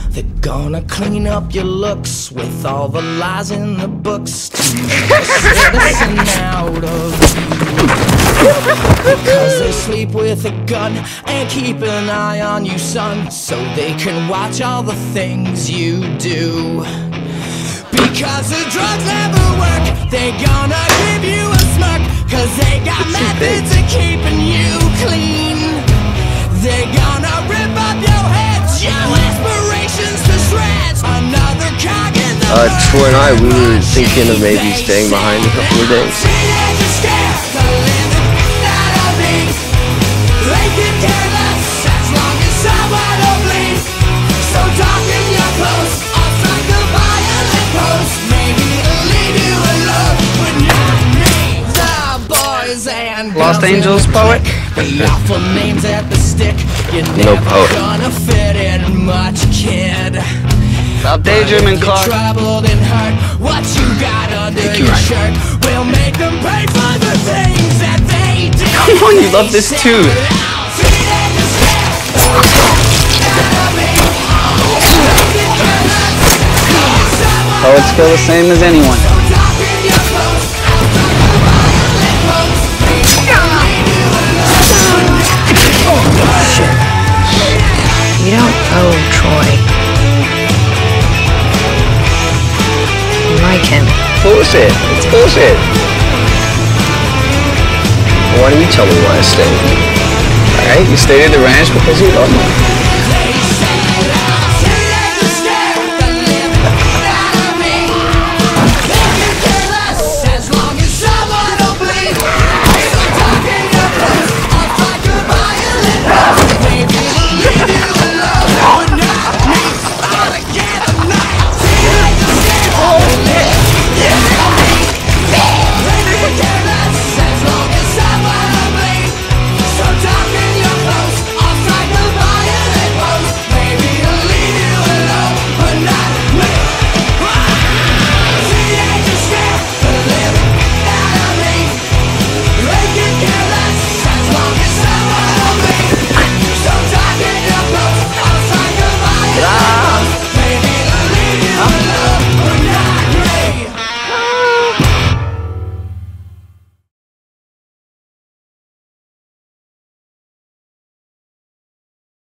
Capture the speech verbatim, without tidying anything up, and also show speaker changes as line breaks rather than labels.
They're gonna clean up your looks with all the lies in the books to make a citizen out of you. Because they sleep with a gun and keep an eye on you, son, so they can watch all the things you do. Because the drugs never work, they gonna give you a smirk, cause they got methods of keeping you clean. They gonna rip up your heads, your aspirations to shreds. Another cog in the
Uh, Troy and I, we were thinking of maybe staying behind a couple of days.
They can care less as long as someone will bleed. So darken your clothes, I'll strike the violent post. Maybe it'll leave you alone, but not me. The boys and
Lost Angels poet?
the awful names at the stick. You're
No
never
poet.
gonna fit in much, kid.
Stop daydreaming,
If
Clark.
you're troubled and hurt, what you got under your
right.
shirt will make them pay for the things that they did.
Come on, you love this too. Poets feel the same as anyone.
You don't owe Troy. You like him.
Bullshit. It's bullshit. Why don't you tell me why I stayed? Alright, you stayed at the ranch because you love me.